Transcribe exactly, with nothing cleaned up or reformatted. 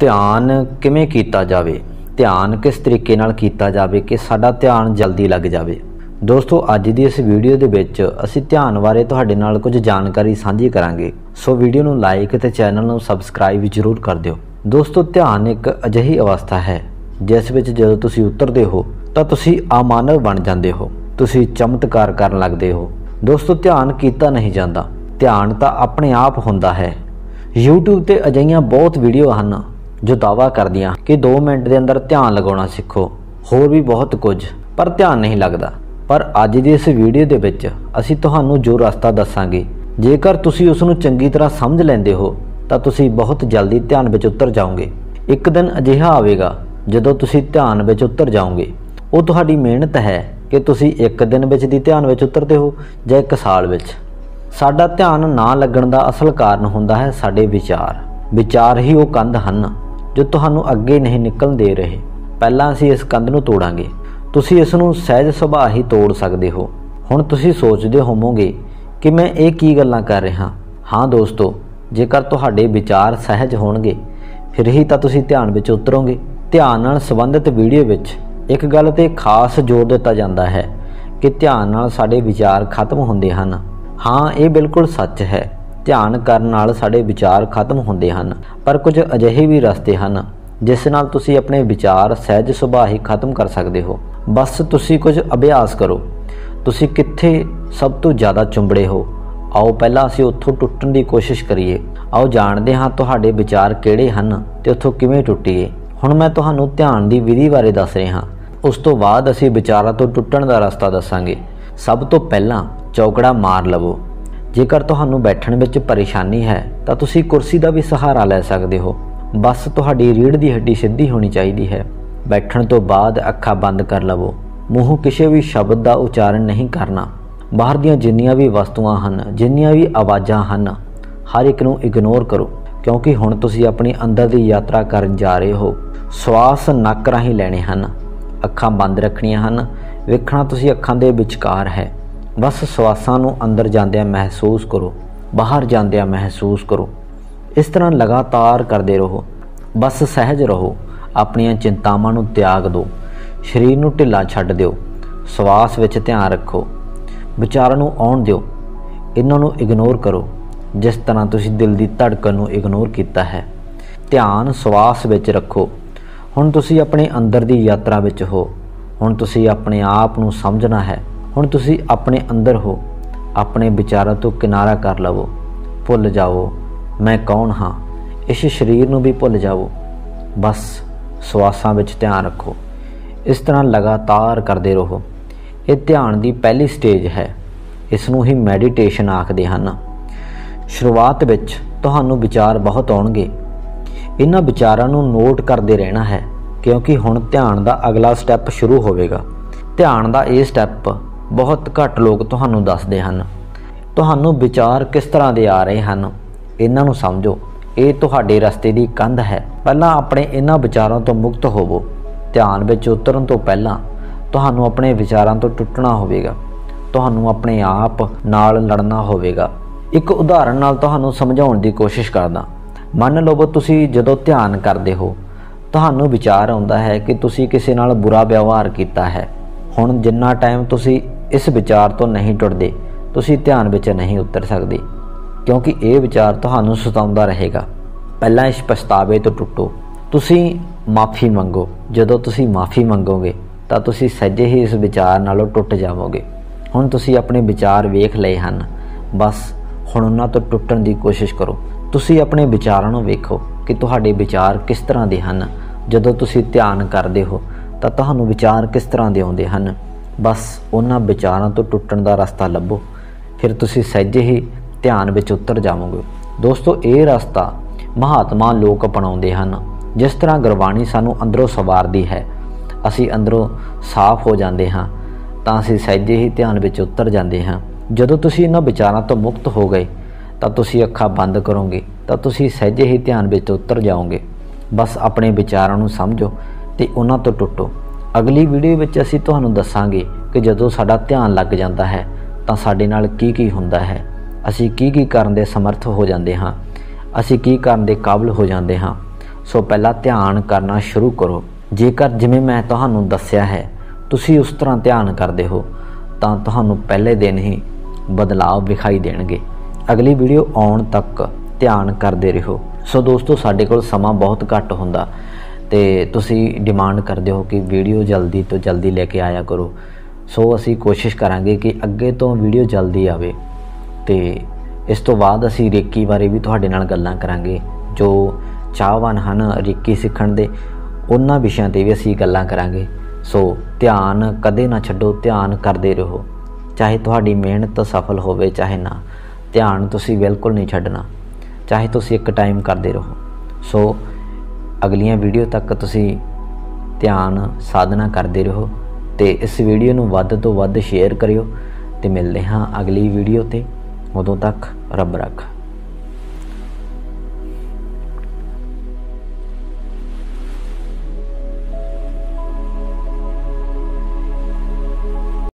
ध्यान किवें कीता जावे, ध्यान किस तरीके नाल कीता जावे कि साडा ध्यान जल्दी लग जावे। दोस्तों अज दी इस वीडियो दे विच असीं ध्यान बारे तुहाडे नाल कुछ जानकारी साझी करांगे। सो वीडियो नूं लाइक ते चैनल नूं सबसक्राइब जरूर कर दिओ। दोस्तों ध्यान एक अजिही अवस्था है जिस विच जदों तुसीं उतरदे हो तां तुसीं अमानव बन जांदे हो, तुसीं चमत्कार करन लगदे हो। दोस्तों ध्यान कीता नहीं जांदा, ध्यान तां अपने आप हुंदा है। यूट्यूब ते अजिहियां बहुत वीडियो हन जो दावा करदियां कि दो मिनट के अंदर ध्यान लगाना सीखो, होर भी बहुत कुछ, पर ध्यान नहीं लगता। पर अज की इस वीडियो के विच असीं तुहानूं जो रास्ता दसांगे, जेकर तुसीं उस नूं चंगी तरह समझ लैंदे हो तां तुसीं बहुत जल्दी ध्यान विच उतर जाओगे। एक दिन अजिहा आवेगा जदों तुसीं ध्यान विच उतर जाओगे। वो तुहाडी मेहनत है कि तुसीं एक दिन विच दी ध्यान विच उतरदे हो जां एक साल विच। साडा ध्यान ना लगण दा असल कारण हुंदा है साडे विचार। विचार ही वो कंध हन जो तुहानूं अगे नहीं निकलण दे रहे। पहलां असीं इस कंध नूं तोड़ांगे, तुसीं इस नूं सहज सुभाਅ ही तोड़ सकदे हो। हुण तुसीं सोचदे होवोगे कि मैं ये की गल्लां कर रिहा। हाँ दोस्तों, जेकर तुहाडे विचार सहज होणगे फिर ही तां तुसीं ध्यान विच उतरोगे। ध्यान नाल संबंधित वीडियो विच एक गल ते खास जोर दिता जांदा है कि ध्यान नाल साडे विचार खत्म हुंदे हन। हाँ ये बिल्कुल सच है, ध्यान करन नाल साडे विचार खत्म हुंदे हन, पर कुछ अजिहे भी रस्ते हन जिस नाल तुसीं अपने विचार सहज सुभाਅ ही खत्म कर सकदे हो। बस तुसीं कुछ अभ्यास करो। तुसीं कित्थे सब तो ज़्यादा चुंबड़े हो, आओ पहलां असीं उत्थों टुੱਟਣ ਦੀ कोशिश करिए। आओ जाणदे हां तुहाडे विचार किहड़े हन ते उत्थों किवें टुੱਟੀਏ। हुण मैं तुहानूं ध्यान दी विधि बारे दस रिहा, उस तो बाद असीं विचारां तो टुੱਟਣ ਦਾ रस्ता दसांगे। सब तो पहलां चौकड़ा मार लवो। जेकर तुहानूं बैठण विच परेशानी है तां तुसीं कुर्सी का भी सहारा लै सकदे हो। बस तुहाडी रीढ़ की हड्डी सीधी होनी चाहिए है। बैठण तो बाद अखां बंद कर लवो। मूँहों किसी भी शब्द का उच्चारण नहीं करना। बाहर दीआं जिन्नियां भी वस्तुआं हन, जिन्नियां भी आवाज़ां हन, हर एक नूं इग्नोर करो, क्योंकि हुण तुसीं अपनी अंदर की यात्रा करन जा रहे हो। श्वास नक राहीं लैणे हन, अखां बंद रखणीआं हन। वेखਣਾ तुसीं अखां दे विचकार है। बस श्वासां नूं अंदर जांदिआं महसूस करो, बाहर जांदिआं महसूस करो। इस तरह लगातार करते रहो। बस सहज रहो, अपनियां चिंतावां नूं त्याग दो, शरीर नूं ढिला छड्ड दिओ। श्वास विच ध्यान रखो, विचारां नूं आउण दिओ, इन्हां नूं इग्नोर करो जिस तरह तुसीं दिल दी धड़कन नूं इग्नोर कीता है। ध्यान श्वास विच रखो। हुण तुसीं अपने अंदर दी यात्रा विच हो। हुण तुसीं अपने आप नूं समझना है। हुण तुसीं अपने अंदर हो। अपने विचारां तो किनारा कर लवो। भुल जाओ मैं कौन हाँ, इस शरीर नूं भी भुल जाओ। बस श्वासां विच ध्यान रखो। इस तरह लगातार करते रहो। ये ध्यान की पहली स्टेज है। इसनूं ही मैਡੀਟੇਸ਼ਨ आखदे हन। शुरुआत विच तुहानूं विचार बहुत आउणगे। इन्हां विचारां नूं नोट करते रहना है, क्योंकि हुण ध्यान का अगला स्टैप शुरू होवेगा। ध्यान का ये स्टैप बहुत घट लोग तुहानूं दसदे हन। तुहानूं विचार किस तरह के आ रहे हैं, इन्हां नूं समझो। ये तुहाडे रस्ते की कंध है। पहलां अपने इन्हां विचारों तो मुक्त होवो। ध्यान विच उतरन तो पहलां तुहानूं अपने विचारों तो टुੱਟਣਾ होवेगा। तुहानूं अपने आप नाल लड़ना होवेगा। एक उदाहरण नाल तुहानूं समझाउण दी कोशिश करदा। मन लवो तुसीं जदों ध्यान करदे हो, तुहानूं विचार आउंदा है कि तुसीं किसी नाल बुरा व्यवहार कीता है। हुण जिन्ना टाइम तुसीं इस विचार तो नहीं टुटदे, तुसीं ध्यान विच नहीं उतर सकदे, क्योंकि ये विचार तुहानूं सताउंदा रहेगा। पहलां इस पछतावे तो टुटो। तुसीं माफ़ी मंगो। जदों तुसीं माफ़ी मंगोगे तां तुसीं सह्जे ही इस विचार नालों टुट जावोगे। हुण तुसीं अपने विचार वेख लए हन, बस हुण उन्हां तो टुटण दी कोशिश करो। तुसीं अपने विचारां नूं वेखो कि तुहाडे विचार किस तरह दे हन। जदों तुसीं ध्यान करदे हो तां तुहानूं विचार किस तरह दे आउंदे हन। बस उन्हां विचारां तो टुटण दा रस्ता लभो, फिर तुसीं सहजे ही ध्यान विच उतर जावोगे। दोस्तों ये रास्ता महात्मा लोग अपनाउंदे हन। जिस तरह गुरबाणी सानूं अंदरों सवारदी है, असीं अंदरों साफ हो जांदे हां तां असीं सहजे ही ध्यान विच उतर जांदे हां। जदों तुसीं इन्हां विचारां तो मुक्त हो गए तां तुसीं अखां बंद करोगे तां तुसीं सहजे ही ध्यान विच उतर जाओगे। बस अपने विचारां नूं समझो ते उन्हां तो टुटो। अगली वीडियो विच असीं तुहानूं दस्सांगे कि जदों साडा ध्यान लग जांदा है तां साडे नाल की की हुंदा है, असीं की की करन दे समर्थ हो जांदे हां, असीं की करन दे काबिल हो जांदे हां। सो पहला ध्यान करना शुरू करो। जेकर जिवें मैं तुहानूं दस्सिया है तुसीं उस तरह ध्यान करदे हो तां तुहानूं पहले दिन ही बदलाव विखाई देणगे। अगली वीडियो आउण तक ध्यान करते रहो। सो दोस्तों साडे कोल समा बहुत घट हुंदा ते तुसीं डिमांड करदे हो कि वीडियो जल्दी तो जल्दी लेके आया करो। सो असी कोशिश करांगे कि अगे तो वीडियो जल्दी आवे ते इस तो बाद असी रेकी बारे भी तुहाडे नाल गल्लां करांगे। जो चाहवान हन रेकी सीखण दे उन्हां विषयां ते भी असी गल्लां करांगे। सो ध्यान कदे ना छड्डो, ध्यान करदे रहो, चाहे तुहाडी मेहनत सफल होवे चाहे ना, ध्यान तुसीं बिल्कुल नहीं छड्डना, चाहे तुसीं एक टाइम करते रहो। सो अगलियां वीडियो तक तुसीं ध्यान साधना करते रहो ते इस वीडियो नूं वध तो वध शेयर करियो ते मिलदे हां अगली वीडियो ते। उदों तक रब रख।